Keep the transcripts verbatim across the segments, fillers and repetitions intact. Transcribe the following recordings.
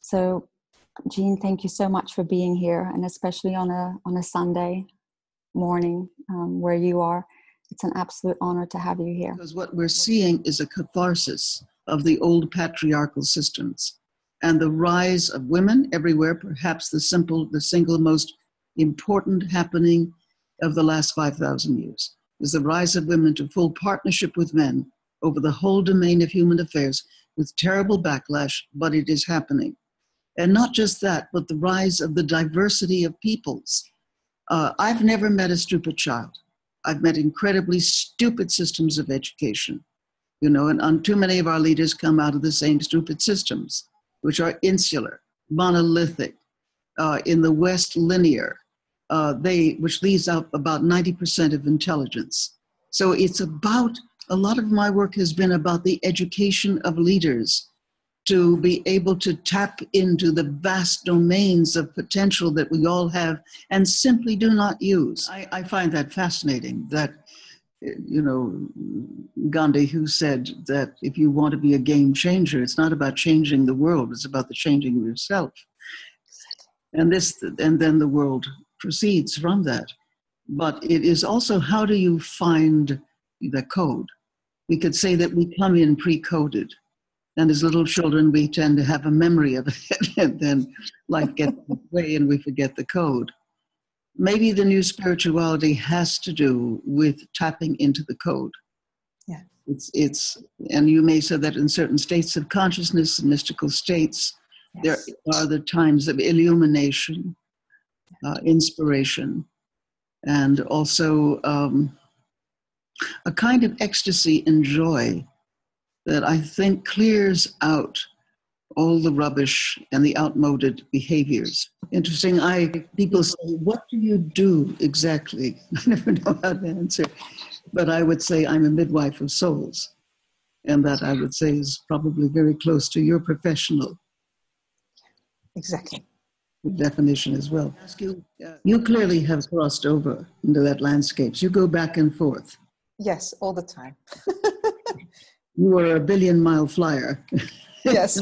So, Jean, thank you so much for being here, and especially on a on a Sunday morning um, where you are. It's an absolute honor to have you here. Because what we're seeing is a catharsis of the old patriarchal systems and the rise of women everywhere, perhaps the simple, the single most important happening of the last five thousand years, is the rise of women to full partnership with men over the whole domain of human affairs with terrible backlash, but it is happening. And not just that, but the rise of the diversity of peoples. Uh, I've never met a stupid child. I've met incredibly stupid systems of education, you know, and um, too many of our leaders come out of the same stupid systems, which are insular, monolithic, uh, in the West linear, uh, they, which leaves out about ninety percent of intelligence. So it's about, a lot of my work has been about the education of leaders to be able to tap into the vast domains of potential that we all have and simply do not use. I, I find that fascinating, that, you know, Gandhi, who said that if you want to be a game changer, it's not about changing the world, it's about the changing of yourself. And this, and then the world proceeds from that. But it is also, how do you find the code? We could say that we come in pre-coded. And as little children, we tend to have a memory of it, and then life gets away and we forget the code. Maybe the new spirituality has to do with tapping into the code. Yeah. It's, it's, and you may say that in certain states of consciousness, mystical states, yes, there are the times of illumination, uh, inspiration, and also um, a kind of ecstasy and joy that I think clears out all the rubbish and the outmoded behaviors. Interesting, I, people say, what do you do exactly? I never know how to answer, but I would say I'm a midwife of souls. And that I would say is probably very close to your professional exactly definition as well. Ask you, uh, you clearly have crossed over into that landscape. So you go back and forth. Yes, all the time. You were a billion mile flyer. Yes.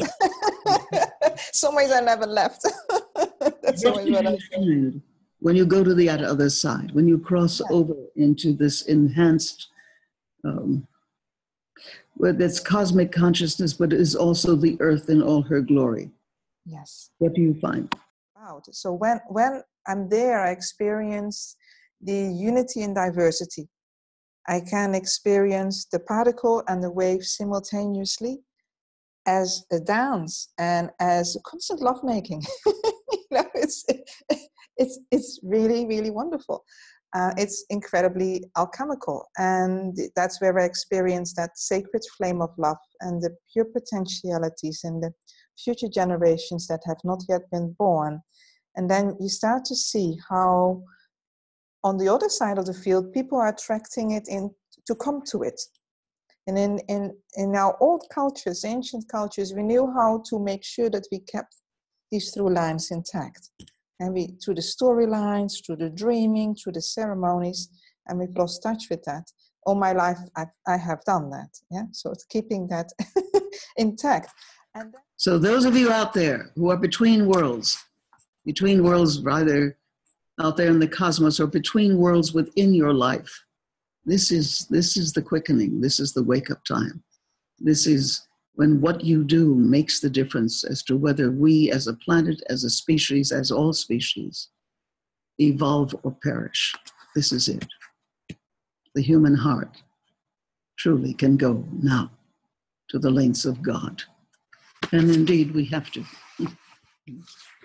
Some ways I never left. That's always what I say. When you go to the other side, when you cross yeah. over into this enhanced, um, well, that's cosmic consciousness, but is also the earth in all her glory. Yes. What do you find? Wow. So when, when I'm there, I experience the unity and diversity. I can experience the particle and the wave simultaneously as a dance and as a constant lovemaking. You know, it's, it's, it's really, really wonderful. Uh, it's incredibly alchemical. And that's where I experience that sacred flame of love and the pure potentialities in the future generations that have not yet been born. And then you start to see how on the other side of the field, people are attracting it in to come to it. And in, in, in our old cultures, ancient cultures, we knew how to make sure that we kept these through lines intact. And we, through the storylines, through the dreaming, through the ceremonies, and we've lost touch with that. All my life, I, I have done that. Yeah, so it's keeping that intact. And then, so those of you out there who are between worlds, between worlds, either out there in the cosmos or between worlds within your life, this is this is the quickening. This is the wake-up time. This is when what you do makes the difference as to whether we as a planet, as a species, as all species, evolve or perish. This is it. The human heart truly can go now to the lengths of God. And indeed, we have to.